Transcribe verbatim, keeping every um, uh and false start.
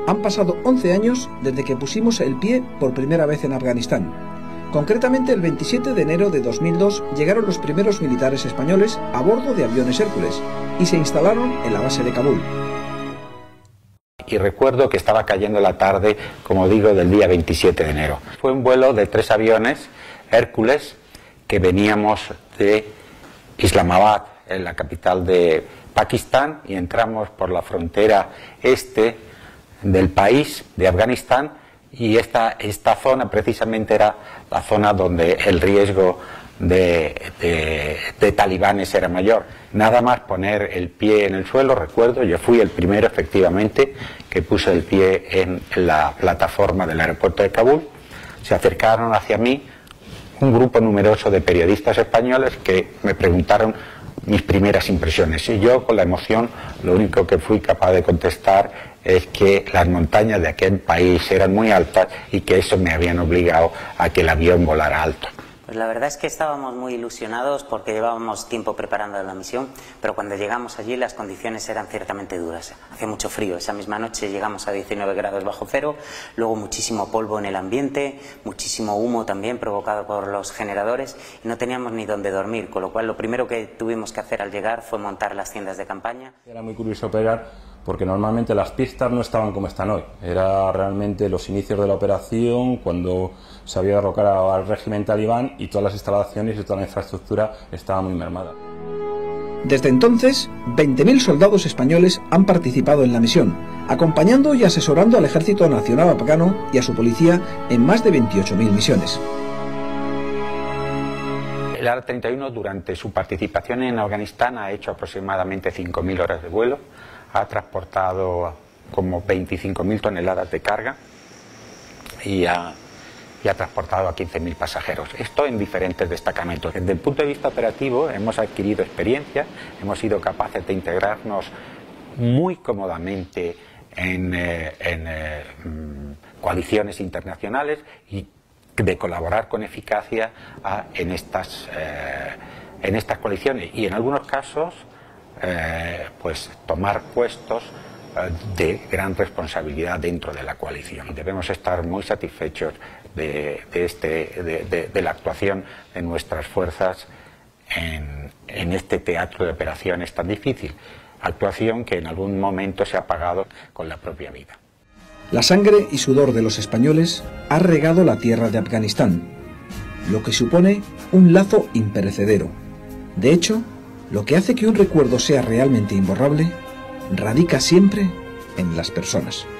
Han pasado once años desde que pusimos el pie por primera vez en Afganistán. Concretamente, el veintisiete de enero de dos mil dos llegaron los primeros militares españoles a bordo de aviones Hércules y se instalaron en la base de Kabul. Y recuerdo que estaba cayendo la tarde, como digo, del día veintisiete de enero. Fue un vuelo de tres aviones Hércules que veníamos de Islamabad, en la capital de Pakistán, y entramos por la frontera este del país, de Afganistán, y esta, esta zona precisamente era la zona donde el riesgo de, de, de talibanes era mayor. Nada más poner el pie en el suelo, recuerdo, yo fui el primero efectivamente que puse el pie en la plataforma del aeropuerto de Kabul. Se acercaron hacia mí un grupo numeroso de periodistas españoles que me preguntaron mis primeras impresiones, y yo, con la emoción, lo único que fui capaz de contestar es que las montañas de aquel país eran muy altas y que eso me habían obligado a que el avión volara alto. Pues la verdad es que estábamos muy ilusionados porque llevábamos tiempo preparando la misión, pero cuando llegamos allí las condiciones eran ciertamente duras. Hacía mucho frío, esa misma noche llegamos a diecinueve grados bajo cero, luego muchísimo polvo en el ambiente, muchísimo humo también provocado por los generadores, y no teníamos ni dónde dormir, con lo cual lo primero que tuvimos que hacer al llegar fue montar las tiendas de campaña. Era muy curioso operar porque normalmente las pistas no estaban como están hoy. Era realmente los inicios de la operación, cuando se había derrocado al régimen talibán, y todas las instalaciones y toda la infraestructura estaba muy mermada. Desde entonces, veinte mil soldados españoles han participado en la misión, acompañando y asesorando al Ejército Nacional Afgano y a su policía en más de veintiocho mil misiones. El A R treinta y uno, durante su participación en Afganistán, ha hecho aproximadamente cinco mil horas de vuelo, ha transportado como veinticinco mil toneladas de carga y ha, y ha transportado a quince mil pasajeros. Esto en diferentes destacamentos. Desde el punto de vista operativo hemos adquirido experiencia, hemos sido capaces de integrarnos muy cómodamente en, eh, en eh, coaliciones internacionales y de colaborar con eficacia a, en, estas, eh, en estas coaliciones, y en algunos casos eh, pues tomar puestos eh, de gran responsabilidad dentro de la coalición. Debemos estar muy satisfechos de, de, este, de, de, de la actuación de nuestras fuerzas en, en este teatro de operaciones tan difícil, actuación que en algún momento se ha pagado con la propia vida. La sangre y sudor de los españoles ha regado la tierra de Afganistán, lo que supone un lazo imperecedero. De hecho, lo que hace que un recuerdo sea realmente imborrable radica siempre en las personas.